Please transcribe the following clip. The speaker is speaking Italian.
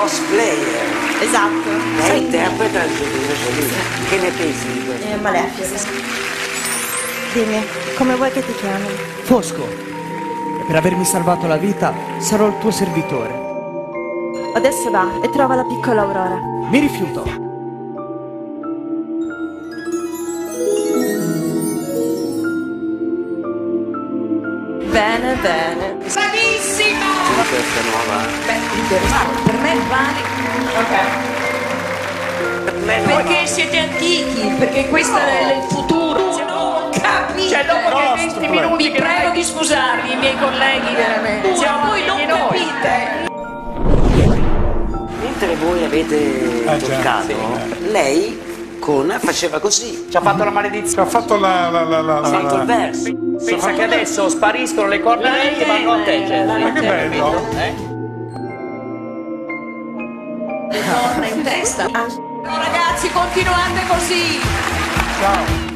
cosplayer. Esatto. Lei interpreta Angelina Jolie. Che ne pensi di questo? Malefica. Dimmi, come vuoi che ti chiami? Fosco, e per avermi salvato la vita sarò il tuo servitore. Adesso va e trova la piccola Aurora. Mi rifiuto. Bene, bene. Bravissima! Questa nuova. Per me vale. Per me Perché siete antichi, perché questo è il futuro. Non capite. Cioè, dopo che 20 minuti Vi prego di scusarmi, i miei colleghi, veramente. Voi non capite. Mentre voi avete toccato, lei faceva così. Ci ha fatto la maledizione. Ha fatto Ha fatto il verso. Pensa che adesso spariscono le corde e vanno a te. Ma che bello! Torna in testa. Ragazzi, continuate così. Ciao!